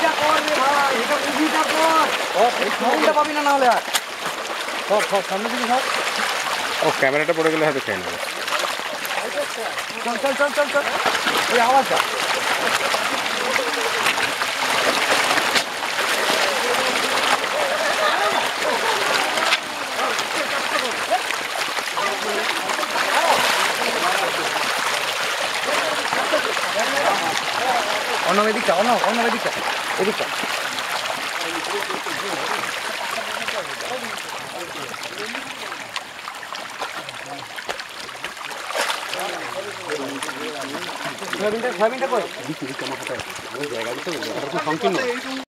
মুভিটা কর রে ভাই, এটা মুভিটা কর। সাউন্ডটা পাবি না না হলে আর। সামনে দিকে সব। ও ক্যামেরাটা পড়ে গেলে হয়তো খেয়ে নেবে। চল চল চল চল চল, ওই আওয়াজটা। অন্য এদিকটা, অন্য এদিকটা, এদিকটা। সয়াবিনটা করে। জায়গা দিতে হবে, সংকীর্ণ।